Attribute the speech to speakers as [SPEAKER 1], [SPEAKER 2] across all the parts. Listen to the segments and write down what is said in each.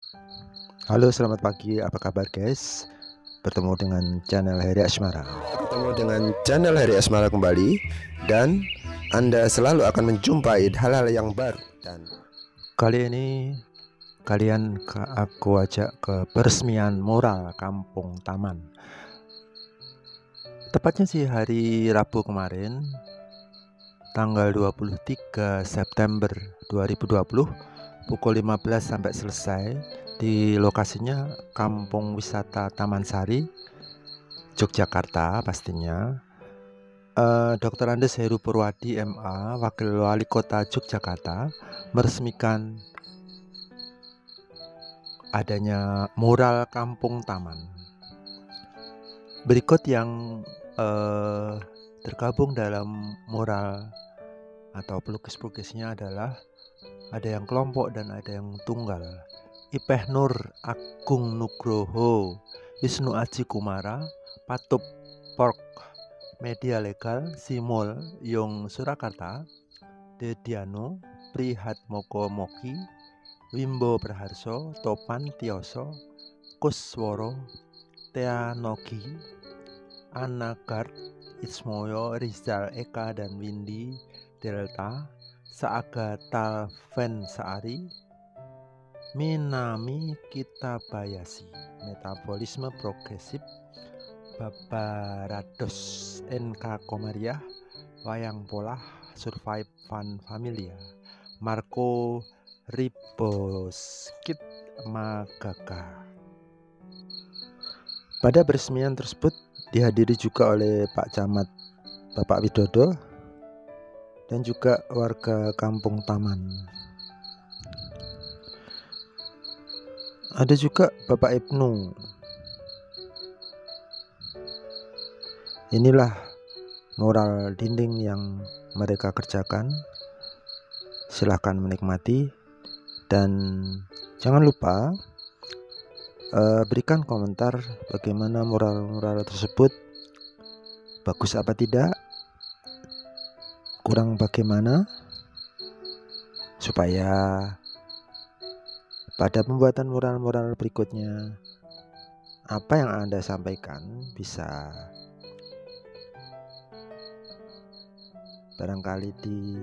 [SPEAKER 1] Halo, selamat pagi. Apa kabar, guys? Bertemu dengan channel Heri Asmara. Kembali, dan Anda selalu akan menjumpai hal-hal yang baru. Dan kali ini aku ajak ke peresmian mural Kampung Taman. Tepatnya sih hari Rabu kemarin, tanggal 23 September 2020, pukul 15 sampai selesai. Di lokasinya Kampung Wisata Taman Sari, Yogyakarta pastinya. Dr. Andes Heru Purwadi MA, Wakil Wali Kota Yogyakarta, meresmikan adanya mural Kampung Taman. Berikut yang tergabung dalam mural atau pelukis-pelukisnya adalah ada yang kelompok dan ada yang tunggal. Ipeh Nur Agung Nugroho, Wisnu Aji Kumara, Patup Pork, Media Legal, Simul Yung Surakarta, Dediano, Prihatmoko Moki, Wimbo Praharso, Topan Tioso, Kusworo, Teanogi, Anagard, Ismoyo, Rizal Eka dan Windy Delta, Saaga Talven Saari, Minami Kitabayasi, Metabolisme Progresif, Babarados NK Komariah, Wayang Polah, Survive Fun Familia, Marco Riboskit Magaga. Pada peresmian tersebut dihadiri juga oleh Pak Camat Bapak Widodo dan juga warga Kampung Taman. Ada juga Bapak Ibnu. Inilah mural dinding yang mereka kerjakan. Silahkan menikmati dan jangan lupa berikan komentar bagaimana mural-mural tersebut, bagus apa tidak, kurang bagaimana, supaya pada pembuatan mural-mural berikutnya apa yang Anda sampaikan bisa barangkali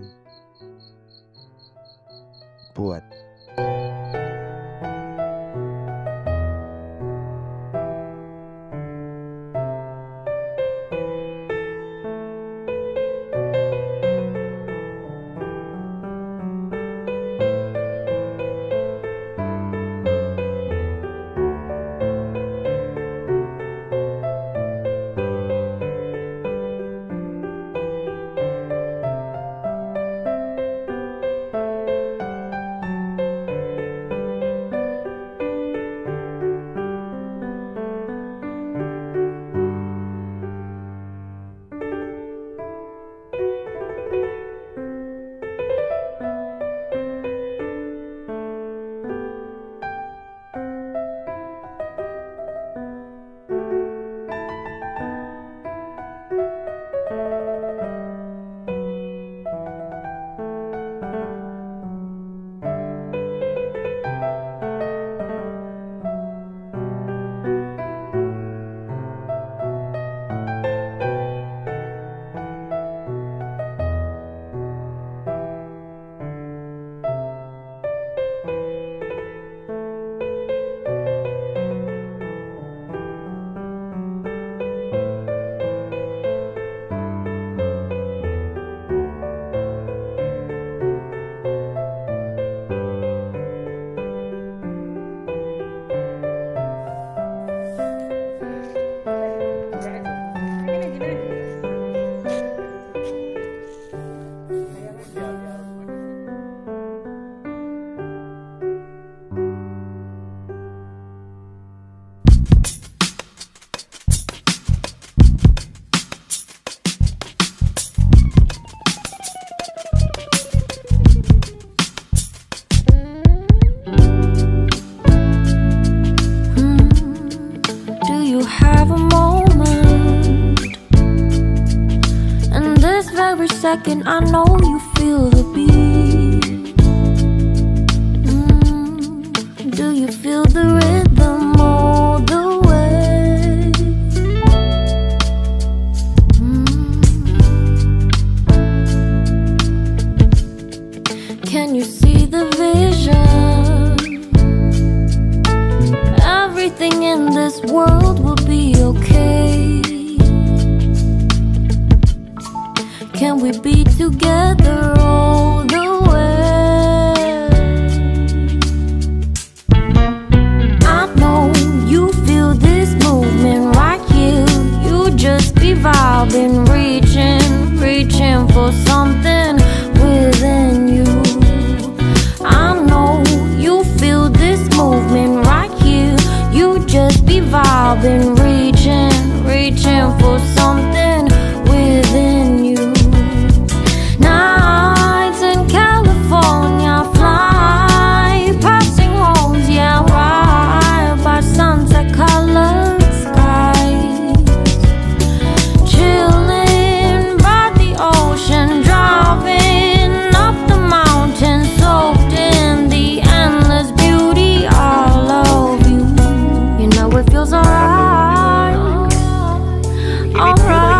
[SPEAKER 1] dibuat.
[SPEAKER 2] second, I know you feel the beat. Do you feel feel the rhythm all the way. Can you see the vision? Everything in this world will be okay. Can we be together all the way? I know you feel this movement right here. You just be vibing, reaching for something within you. I know you feel this movement right here. You just be vibing, reaching for something within you. Nights in California, fly passing homes, yeah, right by sunset colored skies. Chilling by the ocean, driving up the mountain, soaked in the endless beauty all of you. You know it feels alright, alright.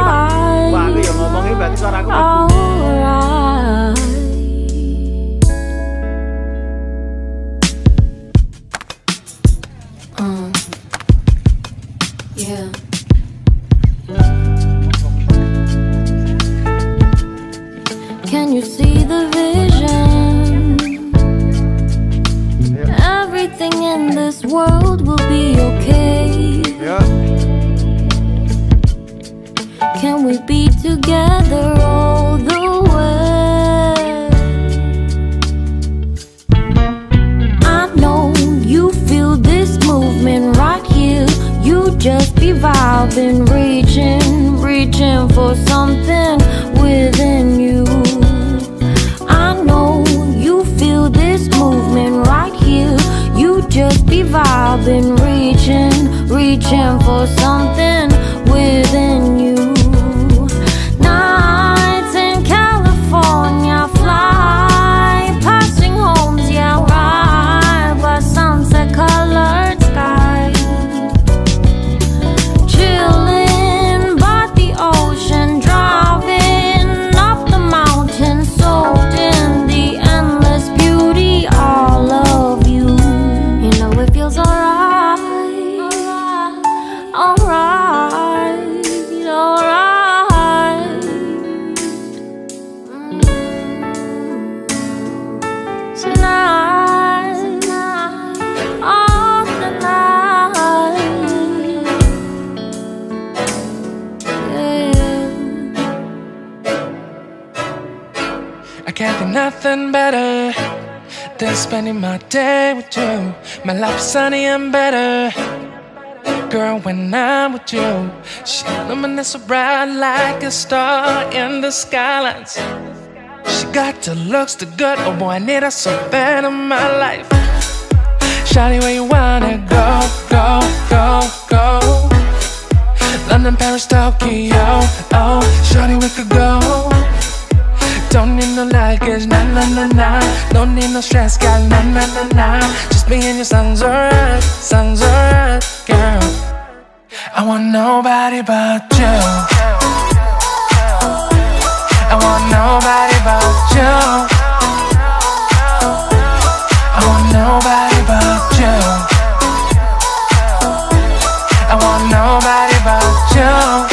[SPEAKER 2] Yeah. Can you see the vision? Everything in this world will be okay. Can we be together all the way? I know you feel this movement right here. You just be vibing, reaching for something within you. I know you feel this movement right here. You just be vibing, reaching for something within you. Nights in California, fly passing homes, yeah, right by sunset colored skies. Chilling by the ocean, driving up the mountain, soaked in the endless beauty all of you. You know it feels alright, alright, alright. Tonight, oh tonight, yeah.
[SPEAKER 3] I can't think nothing better than spending my day with you. My life's sunny and better, girl, when I'm with you. She illuminates so bright like a star in the skylines. She got the looks, the good, oh boy, I need her so bad in my life. Shawty, where you wanna go, go, go, go? London, Paris, Tokyo, oh, shawty, we could go. Don't need no luggage, nah, nah, nah, nah. Don't need no stress, girl, nah, nah, nah, nah. Just me and you sounds alright, girl. I want nobody but you. I want nobody but you. I want nobody but you. I want nobody but you.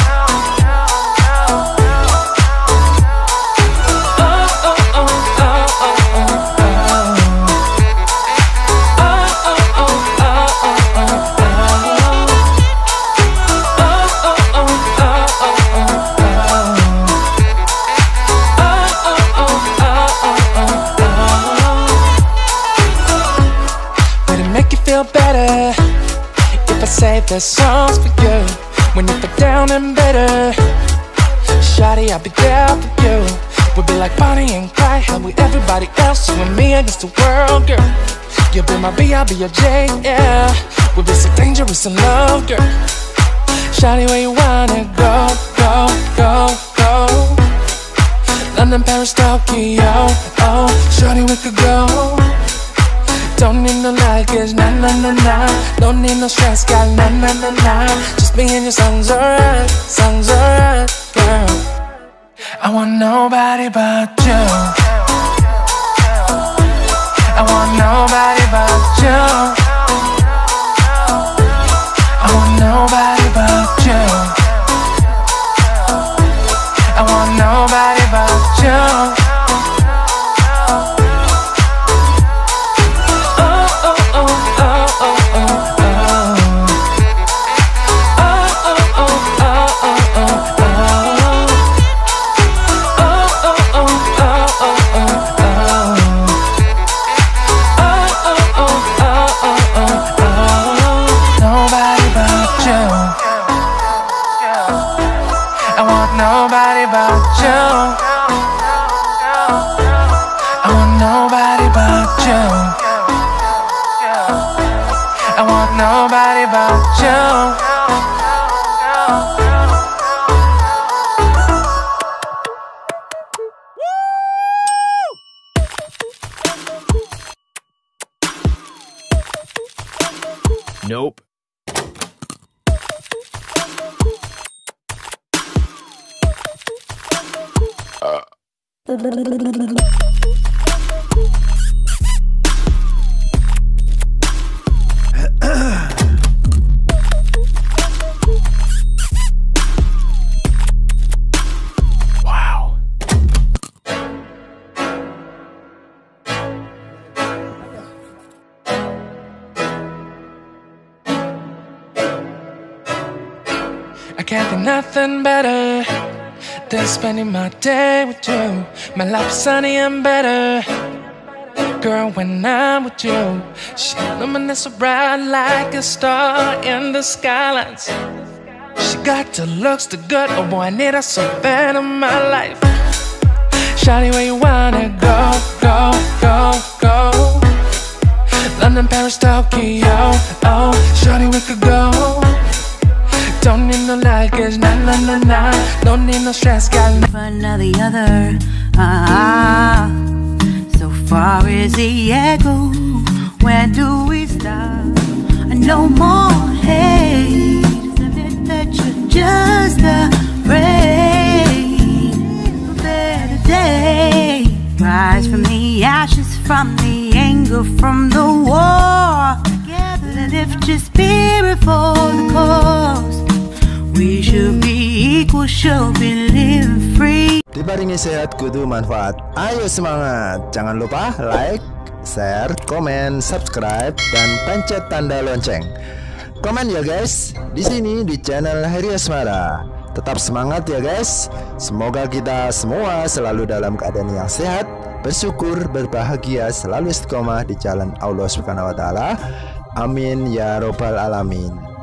[SPEAKER 3] Better if I say the songs for you when you feel down and bitter. Shawty, I'll be there for you. We'll be like Bonnie and Clyde, how we everybody else, you and me against the world, girl. You'll be my B, I'll be your J, yeah. We'll be so dangerous in love, girl. Shawty, where you wanna go, go, go, go? London, Paris, Tokyo, oh, shawty, we could go. Don't need no luggage, nah nah nah nah. Don't need no stress, got nah nah nah nah. Just me and your songs alright, girl. I want nobody but you. I want nobody but you. I want nobody but you. I want nobody but you. Nobody but you. I want nobody but you. I want nobody but you.
[SPEAKER 1] Nope.
[SPEAKER 3] Wow. I can't think nothing better than spending my day with you. My life is sunny and better, girl, when I'm with you. She illuminates so bright like a star in the skylines. She got the looks, the good, oh boy, I need her so bad in my life. Shawty, where you wanna go, go, go, go? London, Paris, Tokyo, oh, shawty, we could go. Don't need no luggage, nah, nah, nah, nah. Don't need no stress, got
[SPEAKER 4] one or the other. So far as the echo, where do we stop? No more hate, that you're just afraid. A better day, rise from the ashes, from the anger, from the war. Together lift your spirit for the cause. We should be equal, should be living free.
[SPEAKER 1] Dibaringi sehat kudu manfaat. Ayo semangat. Jangan lupa like, share, komen, subscribe, dan pencet tanda lonceng. Komen ya guys. Di sini di channel Heri Asmara. Tetap semangat ya guys. Semoga kita semua selalu dalam keadaan yang sehat, bersyukur, berbahagia, selalu istiqomah di jalan Allah Subhanahu wa taala. Amin ya robbal alamin.